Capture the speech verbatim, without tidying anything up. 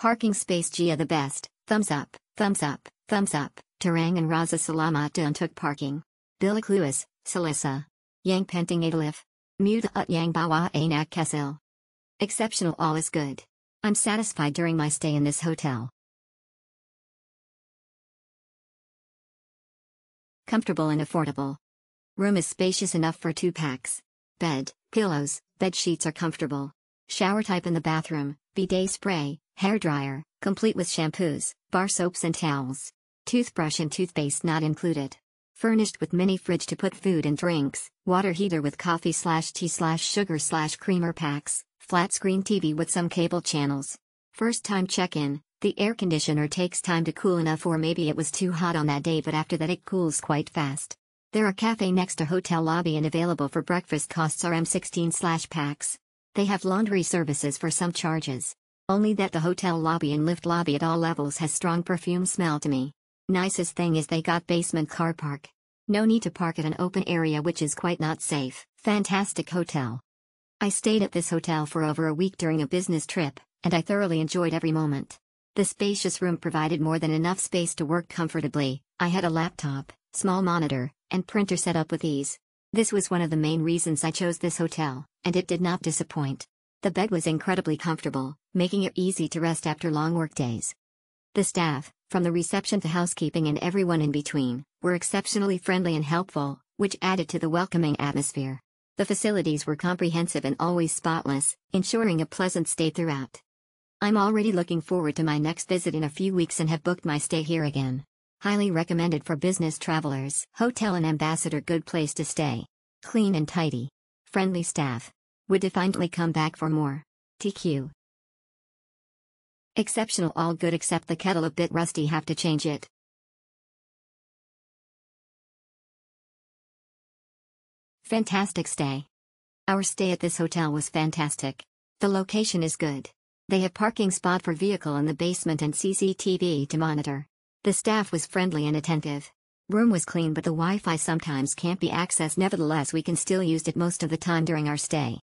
Parking space Gia the best, thumbs up, thumbs up, thumbs up. Terang and Raza Salamat untuk parking. Bilik Luis, Salisa. Yang penting adalif. Muda at yang bawa anak kesil. Exceptional, all is good. I'm satisfied during my stay in this hotel. Comfortable and affordable. Room is spacious enough for two packs. Bed, pillows, bed sheets are comfortable. Shower type in the bathroom, bidet spray, hair dryer, complete with shampoos, bar soaps and towels. Toothbrush and toothpaste not included. Furnished with mini fridge to put food and drinks, water heater with coffee slash tea slash sugar slash creamer packs, flat screen T V with some cable channels. First time check-in, the air conditioner takes time to cool enough, or maybe it was too hot on that day, but after that it cools quite fast. There are cafe next to hotel lobby and available for breakfast, costs are M sixteen slash packs. They have laundry services for some charges. Only that the hotel lobby and lift lobby at all levels has strong perfume smell to me. Nicest thing is they got basement car park. No need to park at an open area, which is quite not safe. Fantastic hotel. I stayed at this hotel for over a week during a business trip, and I thoroughly enjoyed every moment. The spacious room provided more than enough space to work comfortably. I had a laptop, small monitor, and printer set up with ease. This was one of the main reasons I chose this hotel, and it did not disappoint. The bed was incredibly comfortable, making it easy to rest after long work days. The staff, from the reception to housekeeping and everyone in between, were exceptionally friendly and helpful, which added to the welcoming atmosphere. The facilities were comprehensive and always spotless, ensuring a pleasant stay throughout. I'm already looking forward to my next visit in a few weeks and have booked my stay here again. Highly recommended for business travelers. Hotel and Ambassador, good place to stay. Clean and tidy. Friendly staff. Would definitely come back for more. T Q. Exceptional, all good except the kettle a bit rusty, have to change it. Fantastic stay. Our stay at this hotel was fantastic. The location is good. They have parking spot for vehicle in the basement and C C T V to monitor. The staff was friendly and attentive. Room was clean, but the Wi-Fi sometimes can't be accessed. Nevertheless, we can still use it most of the time during our stay.